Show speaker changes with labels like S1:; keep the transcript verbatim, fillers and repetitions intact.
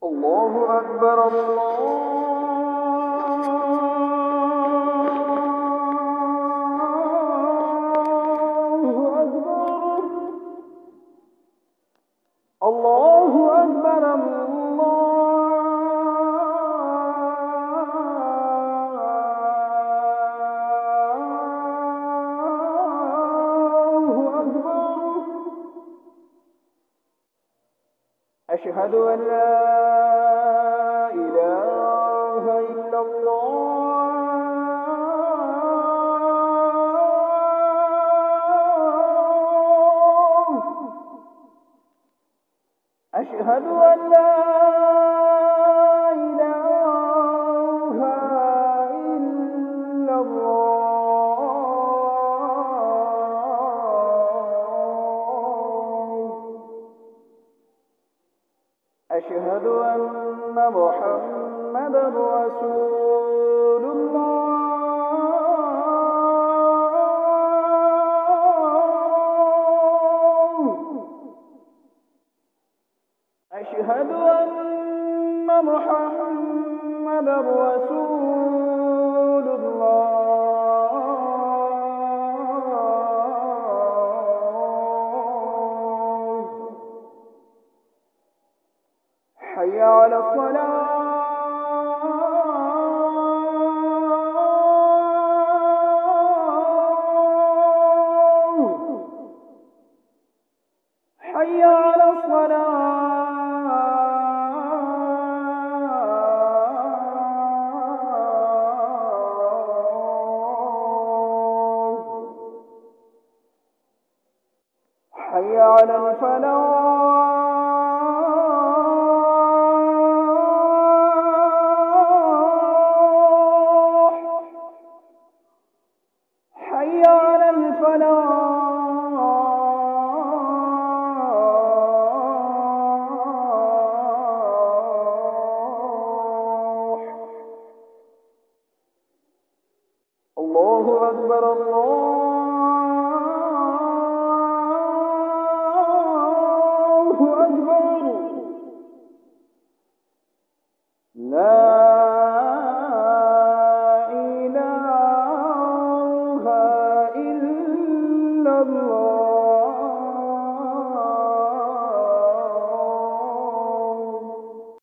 S1: الله أكبر الله أكبر الله أكبر الله أكبر. أشهد أن لا إله إلا الله أشهد أن لا إله إلا الله أشهد أن محمدا رسول الله أشهد أن محمدا رسول الله. حي على الصلاة حي على الصلاة حي على الفلاح حي على الفلاح الله أكبر الله